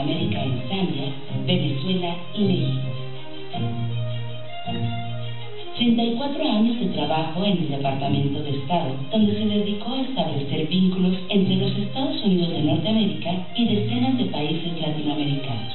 América en Zambia, Venezuela y México. 34 años de trabajo en el Departamento de Estado, donde se dedicó a establecer vínculos entre los Estados Unidos de Norteamérica y decenas de países latinoamericanos.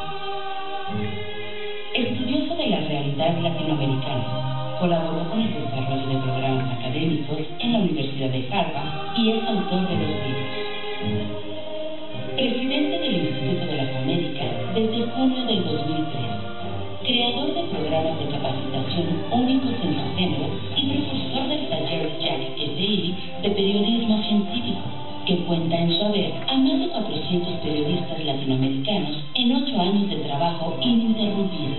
Estudioso de la realidad latinoamericana, colaboró con el desarrollo de programas académicos en la Universidad de Harvard y es autor de los libros. Presidente del Instituto de las Américas desde junio del 2003. Creador de programas de capacitación únicos en su género y profesor del taller Jack F. de periodismo científico, que cuenta en su haber a más de 400 periodistas latinoamericanos en 8 años de trabajo ininterrumpido.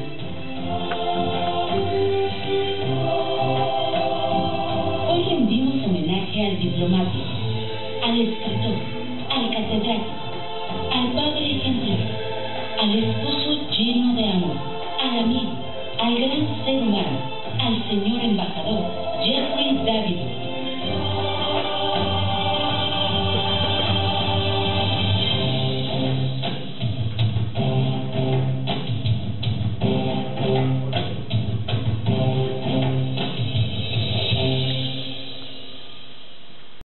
Hoy rendimos homenaje al diplomático, al escritor, al catedrático,